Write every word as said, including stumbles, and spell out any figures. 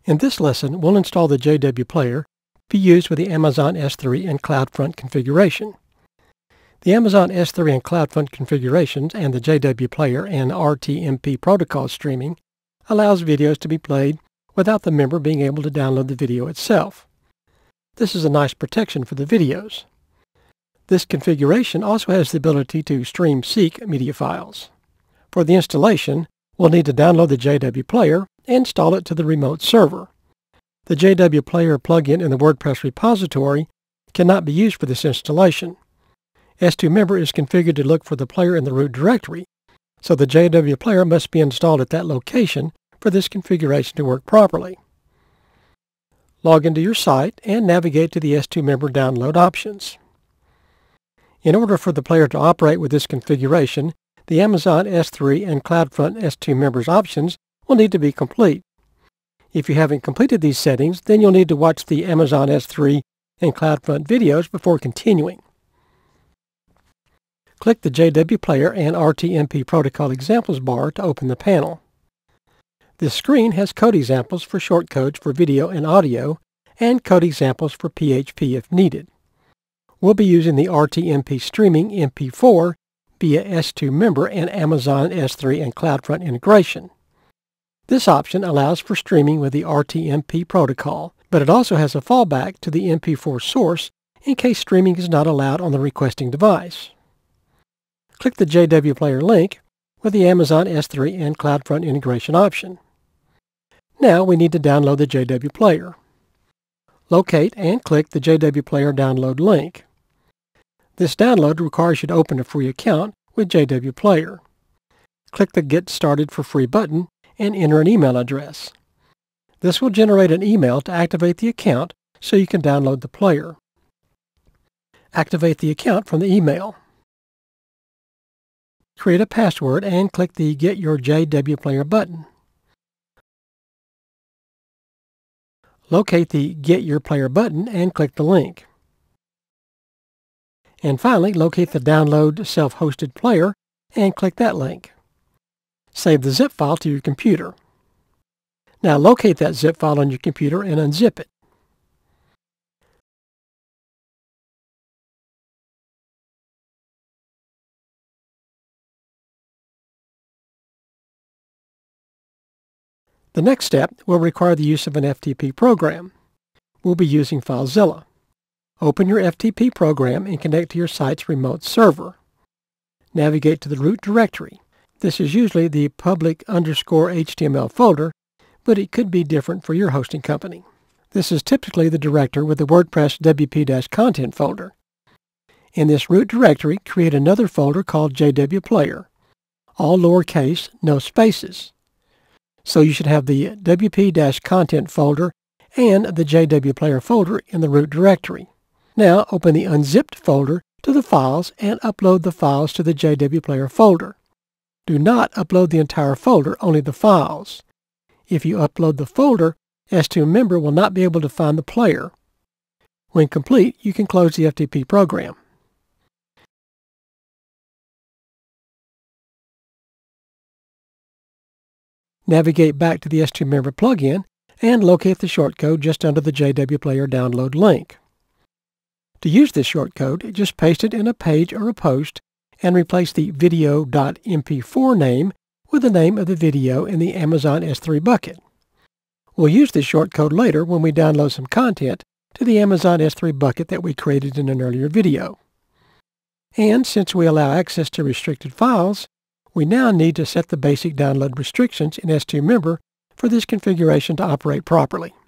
In this lesson, we'll install the jwplayer to be used with the Amazon S three and CloudFront configuration. The Amazon S three and CloudFront configurations and the jwplayer and R T M P protocol streaming allows videos to be played without the member being able to download the video itself. This is a nice protection for the videos. This configuration also has the ability to stream seek media files. For the installation, we'll need to download the jwplayer and install it to the remote server. The jwplayer plugin in the WordPress repository cannot be used for this installation. S two member is configured to look for the player in the root directory, so the jwplayer must be installed at that location for this configuration to work properly. Log into your site and navigate to the S two member download options. In order for the player to operate with this configuration, the Amazon S three and CloudFront S two members options will need to be complete. If you haven't completed these settings, then you'll need to watch the Amazon S three and CloudFront videos before continuing. Click the jwplayer and R T M P protocol examples bar to open the panel. This screen has code examples for shortcodes for video and audio, and code examples for P H P if needed. We'll be using the R T M P streaming M P four via S two member and Amazon S three and CloudFront integration. This option allows for streaming with the R T M P protocol, but it also has a fallback to the M P four source in case streaming is not allowed on the requesting device. Click the jwplayer link with the Amazon S three and CloudFront integration option. Now we need to download the jwplayer. Locate and click the jwplayer download link. This download requires you to open a free account with jwplayer. Click the Get Started for Free button and enter an email address. This will generate an email to activate the account so you can download the player. Activate the account from the email. Create a password and click the Get Your jwplayer button. Locate the Get Your Player button and click the link. And finally, locate the Download Self-Hosted Player and click that link. Save the zip file to your computer. Now locate that zip file on your computer and unzip it. The next step will require the use of an F T P program. We'll be using FileZilla. Open your F T P program and connect to your site's remote server. Navigate to the root directory. This is usually the public underscore H T M L folder, but it could be different for your hosting company. This is typically the directory with the WordPress W P-content folder. In this root directory, create another folder called jwplayer, all lowercase, no spaces. So you should have the W P-content folder and the jwplayer folder in the root directory. Now open the unzipped folder to the files and upload the files to the jwplayer folder. Do not upload the entire folder, only the files. If you upload the folder, S two member will not be able to find the player. When complete, you can close the F T P program. Navigate back to the S two member plugin and locate the shortcode just under the jwplayer download link. To use this shortcode, just paste it in a page or a post and replace the video dot M P four name with the name of the video in the Amazon S three bucket. We'll use this shortcode later when we download some content to the Amazon S three bucket that we created in an earlier video. And since we allow access to restricted files, we now need to set the basic download restrictions in S two member for this configuration to operate properly.